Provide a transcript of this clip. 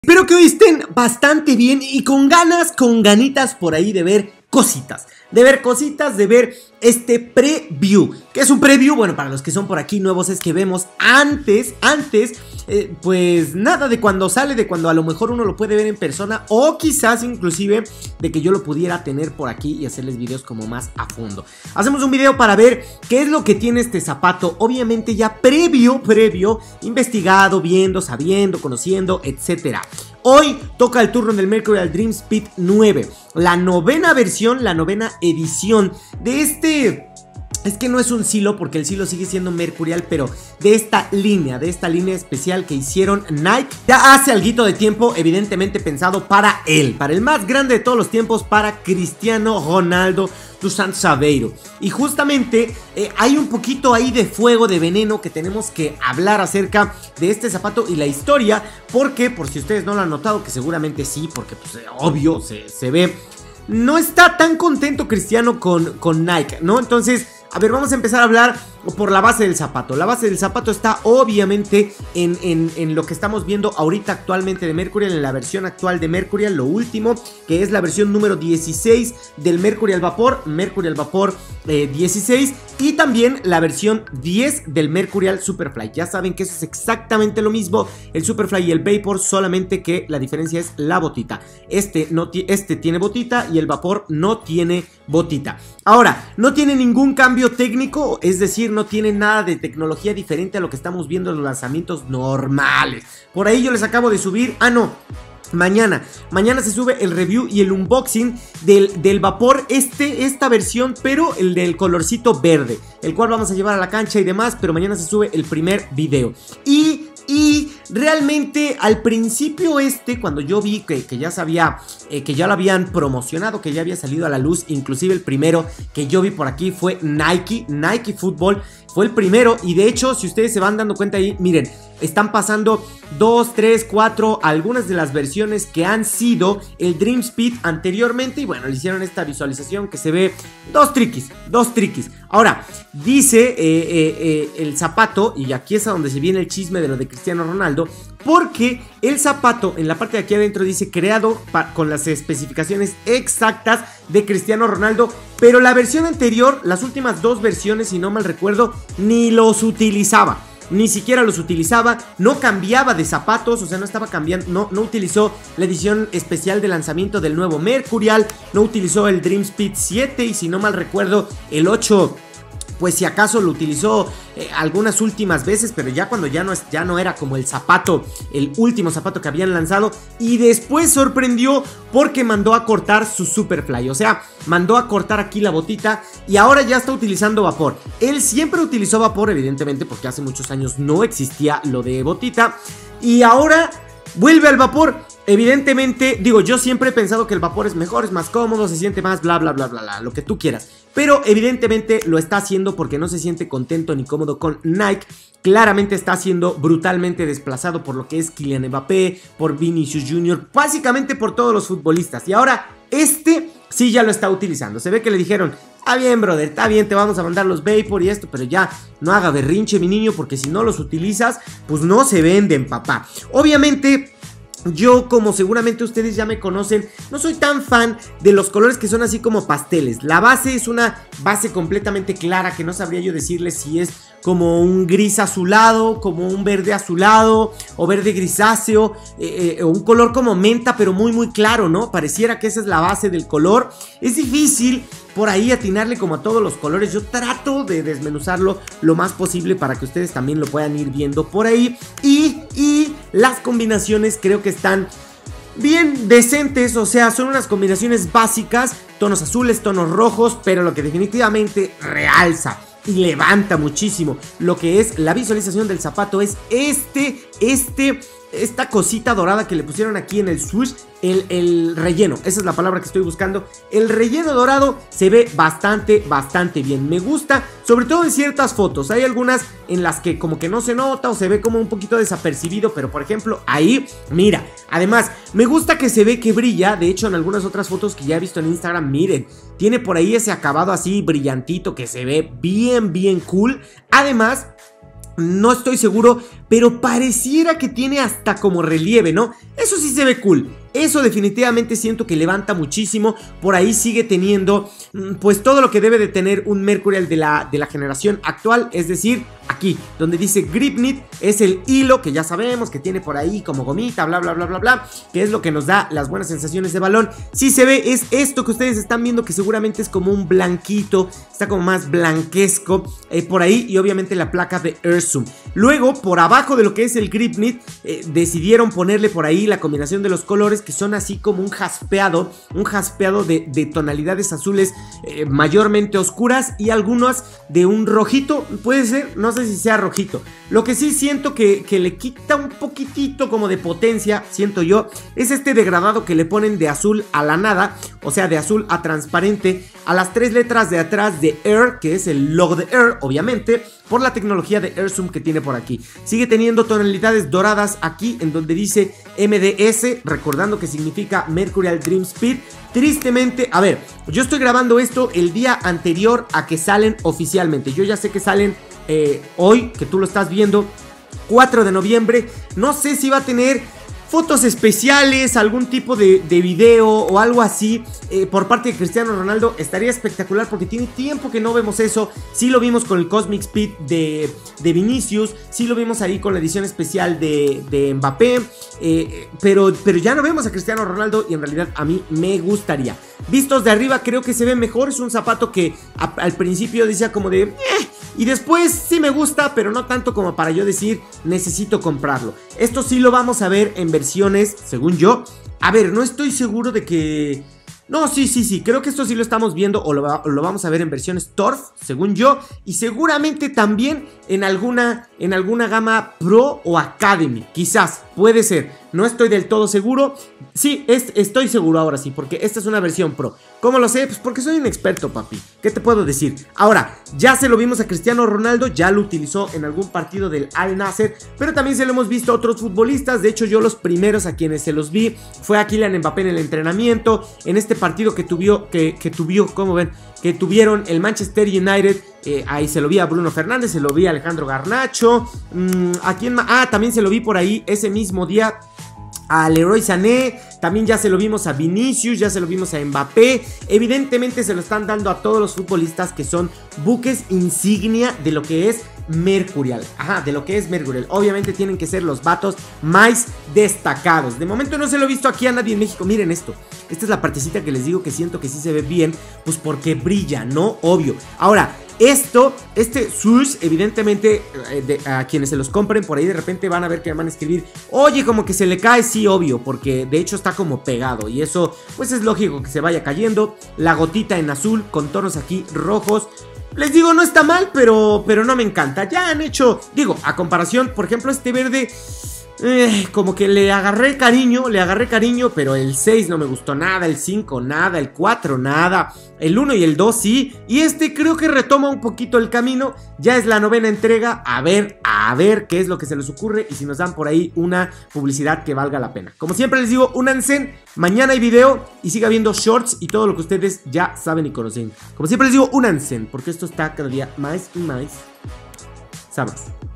Espero que hoy estén bastante bien y con ganitas por ahí de ver cositas. De ver este preview. ¿Qué es un preview? Bueno, para los que son por aquí nuevos es que vemos antes, pues nada de cuando sale, de cuando a lo mejor uno lo puede ver en persona o quizás inclusive de que yo lo pudiera tener por aquí y hacerles videos como más a fondo. Hacemos un video para ver qué es lo que tiene este zapato, obviamente ya previo, investigado, viendo, sabiendo, conociendo, etcétera. Hoy toca el turno del Mercurial Dream Speed 9, la novena versión, la novena edición de este... Es que no es un silo porque el silo sigue siendo Mercurial, pero de esta línea especial que hicieron Nike ya hace alguito de tiempo, evidentemente pensado para él, para el más grande de todos los tiempos, para Cristiano Ronaldo dos Santos Aveiro. Y justamente hay un poquito ahí de fuego, de veneno, que tenemos que hablar acerca de este zapato y la historia, porque, por si ustedes no lo han notado, que seguramente sí, porque pues obvio, se ve, no está tan contento Cristiano con Nike, ¿no? Entonces... a ver, vamos a empezar a hablar por la base del zapato. La base del zapato está obviamente en lo que estamos viendo ahorita actualmente de Mercurial, en la versión actual de Mercurial, lo último, que es la versión número 16 del Mercurial Vapor 16, y también la versión 10 del Mercurial Superfly. Ya saben que eso es exactamente lo mismo, el Superfly y el Vapor, solamente que la diferencia es la botita. Este tiene botita y el Vapor no tiene botita. Ahora, no tiene ningún cambio técnico, es decir, no tiene nada de tecnología diferente a lo que estamos viendo en los lanzamientos normales. Por ahí yo les acabo de subir, mañana se sube el review y el unboxing del Vapor, esta versión, pero el del colorcito verde, el cual vamos a llevar a la cancha y demás, pero mañana se sube el primer video. Y realmente al principio cuando yo vi que ya sabía, que ya lo habían promocionado, que ya había salido a la luz, inclusive el primero que yo vi por aquí fue Nike Football, fue el primero. Y de hecho, si ustedes se van dando cuenta ahí, miren, están pasando 2, 3, 4, algunas de las versiones que han sido el Dream Speed anteriormente. Y bueno, le hicieron esta visualización que se ve dos triquis. Ahora, dice el zapato, y aquí es a donde se viene el chisme de lo de Cristiano Ronaldo, porque el zapato en la parte de aquí adentro dice creado con las especificaciones exactas de Cristiano Ronaldo, pero la versión anterior, las últimas dos versiones, si no mal recuerdo, ni los utilizaba. Ni siquiera los utilizaba, no cambiaba de zapatos, o sea, no estaba cambiando, no utilizó la edición especial de lanzamiento del nuevo Mercurial, no utilizó el Dream Speed 7 y si no mal recuerdo el 8, pues si acaso lo utilizó algunas últimas veces, pero ya cuando ya no era como el zapato, el último zapato que habían lanzado. Y después sorprendió porque mandó a cortar su Superfly, o sea, mandó a cortar aquí la botita y ahora ya está utilizando Vapor. Él siempre utilizó Vapor, evidentemente, porque hace muchos años no existía lo de botita, y ahora vuelve al Vapor. Evidentemente, digo, yo siempre he pensado que el Vapor es mejor, es más cómodo, se siente más bla bla bla bla bla, lo que tú quieras. Pero evidentemente lo está haciendo porque no se siente contento ni cómodo con Nike. Claramente está siendo brutalmente desplazado por lo que es Kylian Mbappé, por Vinicius Jr., básicamente por todos los futbolistas. Y ahora sí ya lo está utilizando. Se ve que le dijeron: está bien, brother, está bien, te vamos a mandar los Vapor y esto, pero ya no haga berrinche, mi niño, porque si no los utilizas, pues no se venden, papá. Obviamente, yo, como seguramente ustedes ya me conocen, no soy tan fan de los colores que son así como pasteles. La base es una base completamente clara, que no sabría yo decirles si es como un gris azulado, como un verde azulado o verde grisáceo, o un color como menta, pero muy muy claro, ¿no? Pareciera que esa es la base del color. Es difícil por ahí atinarle como a todos los colores. Yo trato de desmenuzarlo lo más posible para que ustedes también lo puedan ir viendo por ahí. Y las combinaciones creo que están bien decentes, o sea, son unas combinaciones básicas, tonos azules, tonos rojos, pero lo que definitivamente realza y levanta muchísimo lo que es la visualización del zapato es esta cosita dorada que le pusieron aquí en el swoosh, el relleno, esa es la palabra que estoy buscando. El relleno dorado se ve bastante bien, me gusta, sobre todo en ciertas fotos. Hay algunas en las que como que no se nota o se ve como un poquito desapercibido, pero por ejemplo ahí, mira, además me gusta que se ve que brilla. De hecho, en algunas otras fotos que ya he visto en Instagram, miren, tiene por ahí ese acabado así brillantito que se ve bien cool. Además, No estoy seguro, pero pareciera que tiene hasta como relieve, ¿no? Eso sí se ve cool. Eso definitivamente siento que levanta muchísimo. Por ahí sigue teniendo pues todo lo que debe de tener un Mercurial de la generación actual. Es decir, aquí donde dice Grip Knit es el hilo que ya sabemos que tiene por ahí como gomita, bla bla bla bla bla, que es lo que nos da las buenas sensaciones de balón. Sí se ve, es esto que ustedes están viendo, que seguramente es como un blanquito, está como más blanquesco por ahí, y obviamente la placa de Earthzoom. Luego por abajo de lo que es el Grip Knit decidieron ponerle por ahí la combinación de los colores, que son así como un jaspeado de tonalidades azules mayormente oscuras, y algunas de un rojito, puede ser, no sé si sea rojito. Lo que sí siento que le quita un poquitito como de potencia, siento yo, es este degradado que le ponen de azul a la nada, o sea, de azul a transparente, a las 3 letras de atrás de Air, que es el logo de Air, obviamente, por la tecnología de Earthzoom que tiene por aquí. Sigue teniendo tonalidades doradas aquí en donde dice MDS, recordando que significa Mercurial Dream Speed. Tristemente, a ver, yo estoy grabando esto el día anterior a que salen oficialmente. Yo ya sé que salen hoy, que tú lo estás viendo, 4 de noviembre. No sé si va a tener fotos especiales, algún tipo de video o algo así por parte de Cristiano Ronaldo. Estaría espectacular porque tiene tiempo que no vemos eso. Sí lo vimos con el Cosmic Speed de Vinicius, sí lo vimos ahí con la edición especial de Mbappé, pero ya no vemos a Cristiano Ronaldo, y en realidad a mí me gustaría. Vistos de arriba creo que se ve mejor. Es un zapato que al principio decía como de y después sí me gusta, pero no tanto como para yo decir necesito comprarlo. Esto sí lo vamos a ver en versiones, según yo. A ver, no estoy seguro de que... No, sí, creo que esto sí lo estamos viendo o lo vamos a ver en versiones Torf, según yo, y seguramente también en alguna gama Pro o Academy, quizás, puede ser, no estoy del todo seguro. Sí, estoy seguro ahora sí, porque esta es una versión Pro. ¿Cómo lo sé? Pues porque soy un experto, papi. ¿Qué te puedo decir? Ahora, ya se lo vimos a Cristiano Ronaldo, ya lo utilizó en algún partido del Al Nassr, pero también se lo hemos visto a otros futbolistas. De hecho, yo los primeros a quienes se los vi fue a Kylian Mbappé en el entrenamiento, en este partido que tuvieron el Manchester United. Ahí se lo vi a Bruno Fernández, se lo vi a Alejandro Garnacho. También se lo vi por ahí ese mismo día a Leroy Sané. También ya se lo vimos a Vinicius, ya se lo vimos a Mbappé. Evidentemente se lo están dando a todos los futbolistas que son buques insignia de lo que es Mercurial. De lo que es Mercurial. Obviamente tienen que ser los vatos más destacados. De momento no se lo he visto aquí a nadie en México. Miren esto. Esta es la partecita que les digo que siento que sí se ve bien, pues porque brilla, ¿no? Obvio. Ahora, este swoosh, evidentemente, a quienes se los compren por ahí de repente van a ver que van a escribir, oye, como que se le cae. Sí, obvio, porque de hecho está como pegado, y eso pues es lógico que se vaya cayendo. La gotita en azul con tonos aquí rojos. Les digo, no está mal, pero no me encanta. Ya han hecho, digo, a comparación, por ejemplo, este verde... como que le agarré cariño, pero el 6 no me gustó nada, el 5 nada, el 4 nada, el 1 y el 2 sí, y este creo que retoma un poquito el camino. Ya es la 9ª entrega, a ver qué es lo que se les ocurre y si nos dan por ahí una publicidad que valga la pena. Como siempre les digo, únanse, mañana hay video y siga viendo shorts y todo lo que ustedes ya saben y conocen. Como siempre les digo, únanse, porque esto está cada día más y más sabroso.